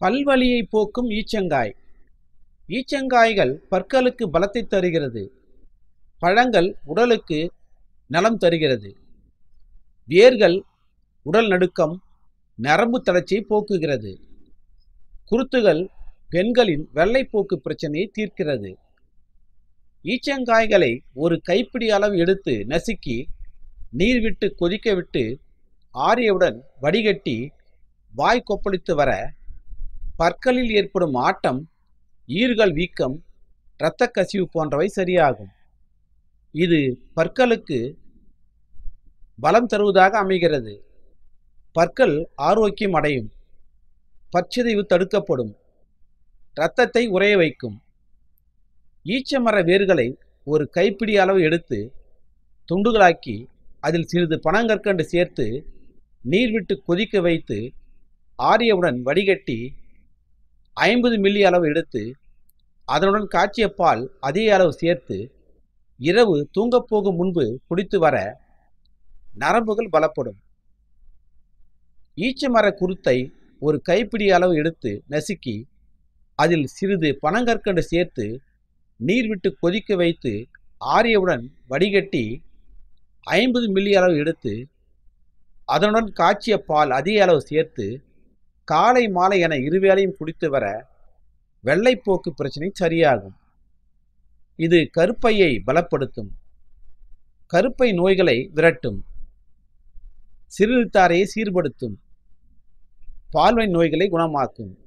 பல்வலியை போக்கும் ஈச்சங்காய். ஈச்சங்காய்கள் பற்களுக்கு பலத்தை தருகிறது. பழங்கள் உடலுக்கு நலம் தருகிறது. வேர்கள் உடல் நடுக்கம், நரம்பு தளர்ச்சியை போக்குகிறது. குருத்துகள் பெண்களின் வெள்ளைப்போக்கு பிரச்சனையை தீர்க்கிறது. ஈச்சங்காய்களை ஒரு கைப்பிடி அளவு எடுத்து நசுக்கி நீர் விட்டு கொதிக்க விட்டு ஆறியவுடன் வடிகட்டி வாய் கொப்பளித்து வர பற்களில் ஏற்படும் ஆட்டம், ஈறுகள் வீக்கம், இரத்த கசிவு போன்றவை சரியாகும். இது பற்களுக்கு பலம் தருவதாக அமைகிறது. பற்கள் ஆரோக்கியம் அடையும். பற்சிதைவு தடுக்கப்படும். இரத்தத்தை உறைய வைக்கும். ஈச்சமர வேர்களை ஒரு கைப்பிடி அளவு எடுத்து துண்டுகளாக்கி அதில் சிறிது பனங்கற்கண்டு சேர்த்து நீர் விட்டு கொதிக்க வைத்து ஆறியவுடன் வடிகட்டி 50 மில்லி அளவு எடுத்து அதனுடன் காய்ச்சிய பால் அதே அளவு சேர்த்து இரவு தூங்கப் போகும் முன்பு குடித்து வர நரம்புகள் பலப்படும். ஈச்சமர குருத்தை ஒரு கைப்பிடி அளவு எடுத்து நசுக்கி அதில் சிறிது பனங்கற்கண்டு சேர்த்து நீர் விட்டு கொதிக்க வைத்து ஆறியவுடன் வடிகட்டி 50 மில்லி அளவு எடுத்து அதனுடன் காய்ச்சிய பால் அதே அளவு சேர்த்து காலை மாலை என இருவேளையும் குடித்து வர வெள்ளைப்போக்கு பிரச்சனை சரியாகும். இது கருப்பையை பலப்படுத்தும். கருப்பை நோய்களை விரட்டும். சிறுநீர்த்தாரையை சீர்படுத்தும். பால்வாய் நோய்களை குணமாக்கும்.